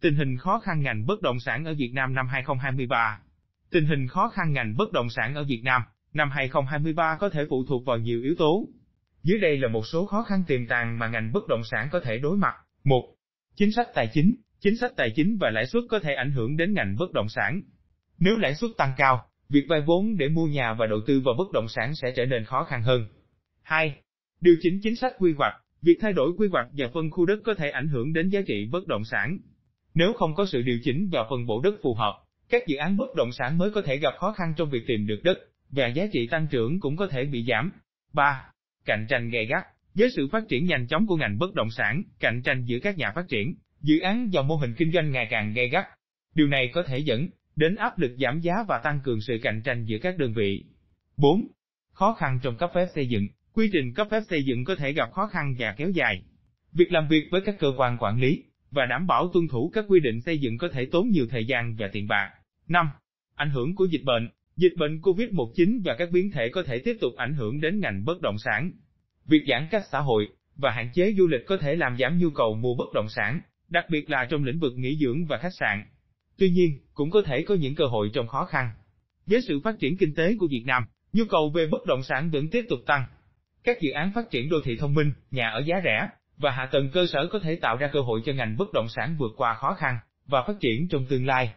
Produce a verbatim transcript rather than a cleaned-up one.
Tình hình khó khăn ngành bất động sản ở Việt Nam năm hai không hai ba. Tình hình khó khăn ngành bất động sản ở Việt Nam năm hai không hai ba có thể phụ thuộc vào nhiều yếu tố. Dưới đây là một số khó khăn tiềm tàng mà ngành bất động sản có thể đối mặt. một. Chính sách tài chính. Chính sách tài chính và lãi suất có thể ảnh hưởng đến ngành bất động sản. Nếu lãi suất tăng cao, việc vay vốn để mua nhà và đầu tư vào bất động sản sẽ trở nên khó khăn hơn. hai. Điều chỉnh chính sách quy hoạch. Việc thay đổi quy hoạch và phân khu đất có thể ảnh hưởng đến giá trị bất động sản. Nếu không có sự điều chỉnh và phân bổ đất phù hợp, các dự án bất động sản mới có thể gặp khó khăn trong việc tìm được đất, và giá trị tăng trưởng cũng có thể bị giảm. ba. Cạnh tranh gay gắt. Với sự phát triển nhanh chóng của ngành bất động sản, cạnh tranh giữa các nhà phát triển, dự án và mô hình kinh doanh ngày càng gay gắt. Điều này có thể dẫn đến áp lực giảm giá và tăng cường sự cạnh tranh giữa các đơn vị. bốn. Khó khăn trong cấp phép xây dựng. Quy trình cấp phép xây dựng có thể gặp khó khăn và kéo dài. Việc làm việc với các cơ quan quản lý và đảm bảo tuân thủ các quy định xây dựng có thể tốn nhiều thời gian và tiền bạc. năm. Ảnh hưởng của dịch bệnh. Dịch bệnh Covid mười chín và các biến thể có thể tiếp tục ảnh hưởng đến ngành bất động sản. Việc giãn cách xã hội và hạn chế du lịch có thể làm giảm nhu cầu mua bất động sản, đặc biệt là trong lĩnh vực nghỉ dưỡng và khách sạn. Tuy nhiên, cũng có thể có những cơ hội trong khó khăn. Với sự phát triển kinh tế của Việt Nam, nhu cầu về bất động sản vẫn tiếp tục tăng. Các dự án phát triển đô thị thông minh, nhà ở giá rẻ và hạ tầng cơ sở có thể tạo ra cơ hội cho ngành bất động sản vượt qua khó khăn và phát triển trong tương lai.